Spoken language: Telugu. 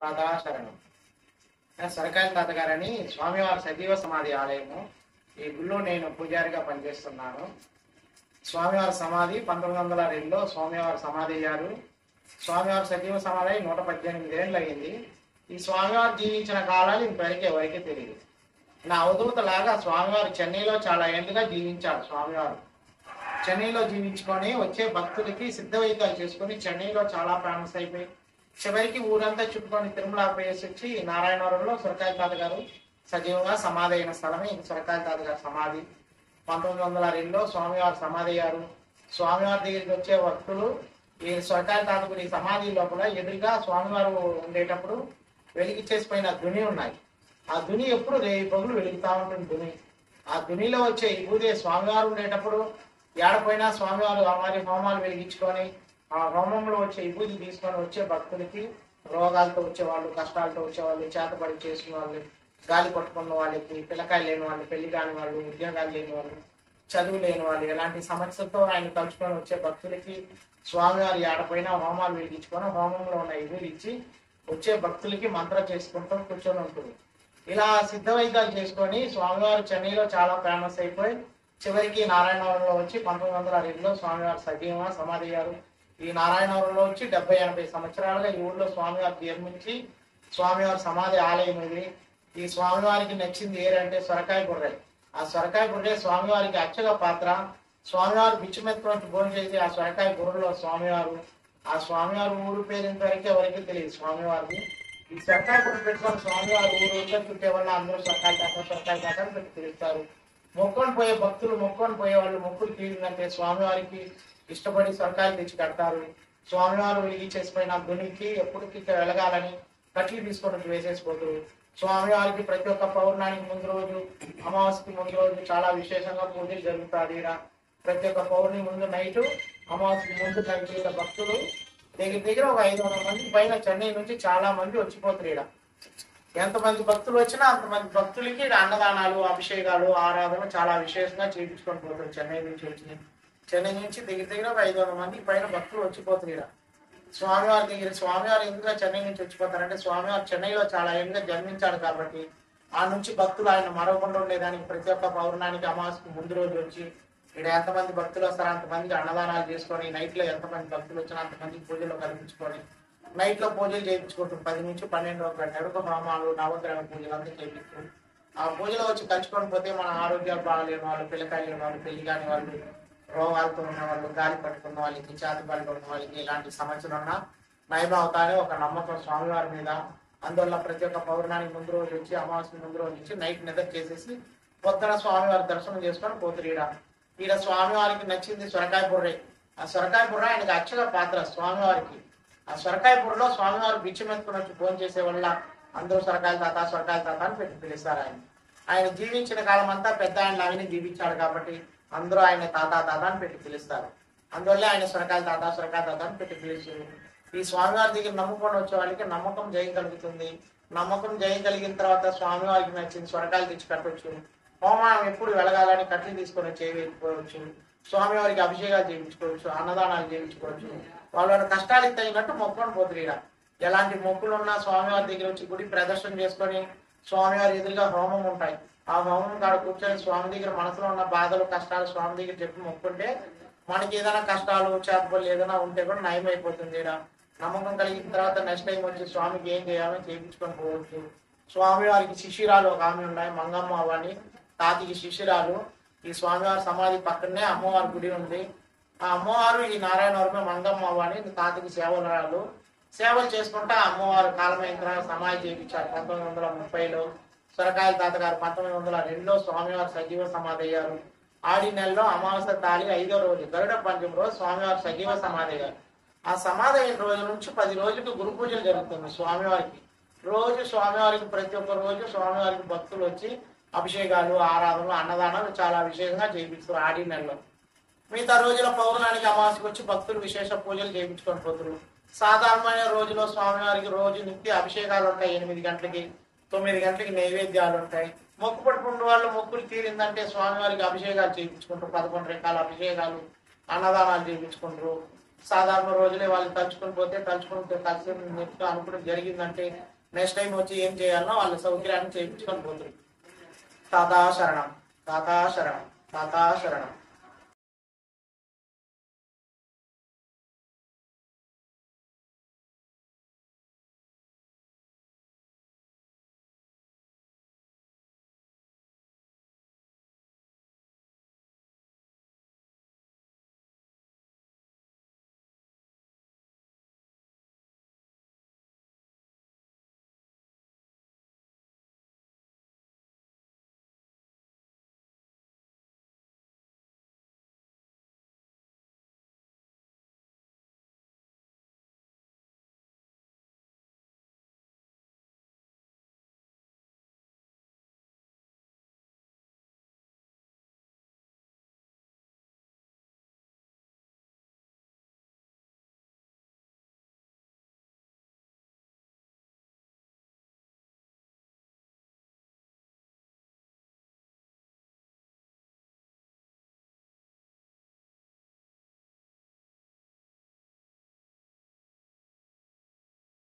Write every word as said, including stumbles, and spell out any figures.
తాత శరణం. సరకాయ తాతగారని స్వామివారి సజీవ సమాధి ఆలయము. ఈ గుళ్ళో నేను పూజారిగా పనిచేస్తున్నాను. స్వామివారి సమాధి పంతొమ్మిది వందల రెండులో స్వామివారి సమాధి అయ్యారు. స్వామివారి సజీవ సమాధి నూట పద్దెనిమిది ఏళ్ళు అయింది. ఈ స్వామివారు జీవించిన కాలాలు ఇంతవరకు ఎవరికీ తెలియదు. నా అవధూత లాగా స్వామివారు చెన్నైలో చాలా ఏళ్ళుగా జీవించాడు. స్వామివారు చెన్నైలో జీవించుకొని వచ్చే భక్తులకి సిద్ధ వైద్యాలు చేసుకుని చెన్నైలో చాలా ఫేమస్ అయిపోయి చివరికి ఊరంతా చుట్టుకొని తిరుమల పోయేసి వచ్చి నారాయణవరంలో సురకాయ తాత గారు సజీవంగా సమాధి అయిన స్థలమే ఇది. సురకాయ తాత గారి సమాధి పంతొమ్మిది వందల రెండులో స్వామివారు సమాధి అయ్యారు. స్వామివారి దగ్గరికి వచ్చే భక్తులు ఈ సురకాయ తాత గుడి సమాధి లోపల ఎదురుగా స్వామివారు ఉండేటప్పుడు వెలిగిచ్చేసిపోయిన దుని ఉన్నాయి. ఆ దుని ఎప్పుడు రేయి పగులు వెలుగుతా ఉంటుంది. దుని ఆ దునిలో వచ్చే విభూదే స్వామివారు ఉండేటప్పుడు ఏడపోయినా స్వామివారు వారి హోమాలు వెలిగించుకొని ఆ హోమంలో వచ్చే విభూతి తీసుకొని వచ్చే భక్తులకి రోగాలతో వచ్చేవాళ్ళు, కష్టాలతో వచ్చేవాళ్ళు, చేతపడి చేసుకునే వాళ్ళు, గాలి పట్టుకున్న వాళ్ళకి, పిల్లకాయలు లేని వాళ్ళు, పెళ్లి కాని వాళ్ళు, ఉద్యోగాలు లేని వాళ్ళు, చదువు లేని వాళ్ళు, ఎలాంటి సమస్యలతో ఆయన తలుచుకొని వచ్చే భక్తులకి స్వామివారి ఏడపోయినా హోమాలు వెలిగించుకొని హోమంలో ఉన్న విభూతి ఇచ్చి వచ్చే భక్తులకి మంత్రం చేసుకుంటూ కూర్చొని ఉంటుంది. ఇలా సిద్ధ వైద్యాలు చేసుకొని స్వామివారు చెన్నైలో చాలా ఫేమస్ అయిపోయి చివరికి నారాయణవరంలో వచ్చి పంతొమ్మిది వందల రెండులో స్వామివారు సజీవంగా సమాధి అయ్యారు. ఈ నారాయణవరంలో వచ్చి డెబ్బై ఎనభై సంవత్సరాలుగా ఈ ఊళ్ళో స్వామివారు జన్మించి స్వామివారి సమాధి ఆలయం ఇది. ఈ స్వామివారికి నచ్చింది ఏంటంటే సొరకాయ బుర్రె. ఆ సొరకాయ బుర్రె స్వామివారికి అచ్చగా పాత్ర. స్వామివారు బిచ్చుమెత్తుకొని భోజనం చేసి ఆ సొరకాయ బుర్రలో స్వామివారు ఆ స్వామివారు ఊరు పేరు ఇంతవరకు ఎవరికి తెలియదు. స్వామివారికి ఈ సొరకాయ బుర్ర పెట్టుకొని స్వామివారు ఊరు ఊళ్ళో చుట్టే వల్ల అందరూ సొరకాయ దాకా సొరకాయ దాకా పెట్టి పిలుస్తారు. మొక్కొని పోయే భక్తులు మొక్కొని పోయే వాళ్ళు మొక్కులు తీరిందంటే స్వామివారికి ఇష్టపడి సొరకాయలు తెచ్చి కడతారు. స్వామివారు వెలిగించేసిపోయిన దునికి ఎప్పటికీ వెలగాలని కట్లు తీసుకొని వేసేసిపోతారు. స్వామివారికి ప్రతి ఒక్క పౌర్ణానికి ముందు రోజు, అమావాస్యకి ముందు రోజు చాలా విశేషంగా పూజలు జరుగుతారు. ఇక్కడ ప్రతి ఒక్క పౌర్ణమి ముందు నైట్, అమావాస్యకి ముందు నైట్ ఇలా భక్తులు దగ్గర దగ్గర ఒక ఐదు వందల మంది పైన చెన్నై నుంచి చాలా మంది వచ్చిపోతారు. ఇక్కడ ఎంతమంది భక్తులు వచ్చినా అంతమంది భక్తులకి ఇక్కడ అన్నదానాలు, అభిషేకాలు, ఆరాధన చాలా విశేషంగా చేయించుకొని పోతారు. చెన్నై నుంచి వచ్చి చెన్నై నుంచి దగ్గర దగ్గర ఒక ఐదు వందల మంది పైన భక్తులు వచ్చిపోతారు. ఇక్కడ స్వామివారి దగ్గర స్వామివారు ఎందుకు చెన్నై నుంచి వచ్చిపోతారంటే స్వామివారు చెన్నైలో చాలా ఏళ్ళుగా జన్మించాడు కాబట్టి ఆ నుంచి భక్తులు ఆయన మరవకుండా ఉండేదానికి ప్రతి ఒక్క పౌర్ణానికి, అమావాస్యకి ముందు రోజు వచ్చి ఇక్కడ ఎంతమంది భక్తులు వస్తారో అంతమందికి అన్నదానాలు చేసుకొని నైట్ లో ఎంతమంది భక్తులు వచ్చినా అంతమంది పూజలు కల్పించుకొని నైట్ లో పూజలు చేయించుకుంటారు. పది నుంచి పన్నెండు ఒక నడుక హోమాలు, నవగ్రహ పూజలు అంతా చేయిస్తూ ఆ పూజలో వచ్చి కలుసుకొని పోతే మన ఆరోగ్యాలు బాగాలేని వాళ్ళు, పిల్లకాయలు లేని వాళ్ళు, పెళ్లి కాని వాళ్ళు, రోగాలతో ఉన్న వాళ్ళు, గాలి పట్టుకున్న వాళ్ళకి, చేతబడిలో ఉన్న వాళ్ళకి ఇలాంటి సమస్యలు ఉన్నా నయం అవుతానే ఒక నమ్మకం స్వామివారి మీద. అందువల్ల ప్రతి ఒక్క పౌర్ణానికి ముందు రోజు వచ్చి, అమావాస్య ముందు రోజు వచ్చి నైట్ నిద్ర చేసేసి పొద్దున స్వామివారి దర్శనం చేసుకొని పోతారు. ఈడ ఈడ స్వామివారికి నచ్చింది సొరకాయ బుర్రే. ఆ సొరకాయ బుర్ర ఆయనకి అచ్చగా పాత్ర స్వామివారికి. ఆ సొరకాయ బుర్రలో స్వామివారు బిచ్చమెత్తుకుని వచ్చి ఫోన్ చేసే వల్ల అందరూ సొరకాయల తాత సొరకాయల తాత అని పెట్టి పిలుస్తారు. ఆయన ఆయన జీవించిన కాలం అంతా పెద్ద ఆయన లాగానే జీవించాడు కాబట్టి అందరూ ఆయన తాత తాత అని పెట్టి పిలుస్తారు. అందువల్ల ఆయన సొరకాయల తాత సొరకాయ తాత అని పెట్టి పిలుస్తారు. ఈ స్వామివారి దగ్గర నమ్ముకొని వచ్చే వాళ్ళకి నమ్మకం జయం కలుగుతుంది. నమ్మకం జయం కలిగిన తర్వాత స్వామివారికి నచ్చింది సొరకాయలు తెచ్చి కట్టవచ్చు. హోమానం ఎప్పుడు వెలగాలని కట్లు తీసుకొని చేయకపోవచ్చు. స్వామివారికి అభిషేకాలు చేయించుకోవచ్చు, అన్నదానాలు చేయించుకోవచ్చు. వాళ్ళ కష్టాలకు తగినట్టు మొక్కుకొని పోతుంది. ఇక్కడ ఎలాంటి మొక్కులు ఉన్నా స్వామివారి దగ్గర వచ్చి గుడి ప్రదర్శన చేసుకొని స్వామివారి ఎదురుగా హోమం ఉంటాయి. ఆ హోమం కాడ కూర్చొని స్వామి దగ్గర మనసులో ఉన్న బాధలు, కష్టాలు స్వామి దగ్గర చెప్పి మొక్కుంటే మనకి ఏదైనా కష్టాలు, చేతపల్లి ఏదైనా ఉంటే కూడా నయం అయిపోతుంది. ఇక్కడ నమ్మకం కలిగిన తర్వాత నెక్స్ట్ టైం వచ్చి స్వామికి ఏం చేయాలో చేయించుకొని పోవచ్చు. స్వామివారికి శిశిరాలు ఒక ఆమె ఉన్నాయి, మంగమ్మ అవని తాతికి శిశిరాలు. ఈ స్వామివారి సమాధి పక్కనే అమ్మవారి గుడి ఉంది. ఆ అమ్మవారు ఈ నారాయణవరమే మంగమ్మ అని తాతకి సేవలు సేవలు చేసుకుంటా అమ్మవారు కాలమైన తర్వాత సమాధి చేయించారు. పంతొమ్మిది వందల ముప్పైలో సొరకాయల తాత గారు పంతొమ్మిది వందల రెండులో స్వామివారు సజీవ సమాధి అయ్యారు. ఆడి నెలలో అమావాస్య తాళి ఐదో రోజు గరుడ పంచమ రోజు స్వామివారు సజీవ సమాధి అయ్యారు. ఆ సమాధి అయిన రోజు నుంచి పది రోజులకు గురు పూజలు జరుగుతుంది స్వామివారికి. రోజు స్వామివారికి ప్రతి ఒక్క రోజు స్వామివారికి భక్తులు వచ్చి అభిషేకాలు, ఆరాధనలు, అన్నదానాలు చాలా విశేషంగా చేయించారు. ఆడి నెలలో మిగతా రోజుల పౌర్ణానికి, అమావాస్యకు వచ్చి భక్తులు విశేష పూజలు చేయించుకొని పోతారు. సాధారణమైన రోజులో స్వామివారికి రోజు నిత్య అభిషేకాలు ఉంటాయి. ఎనిమిది గంటలకి తొమ్మిది గంటలకి నైవేద్యాలు ఉంటాయి. మొక్కు పట్టుకున్న వాళ్ళు మొక్కులు తీరిందంటే స్వామివారికి అభిషేకాలు చేయించుకుంటారు. పదకొండు రకాల అభిషేకాలు, అన్నదానాలు చేయించుకుంటారు. సాధారణ రోజులే వాళ్ళు తలుచుకొని పోతే తలుచుకుని కలిసి అనుకుని జరిగిందంటే నెక్స్ట్ టైం వచ్చి ఏం చేయాలనో వాళ్ళ సౌకర్యాన్ని చేయించుకొని పోతుంది. తాతా శరణం, తాతా శరణం, తాతా శరణం.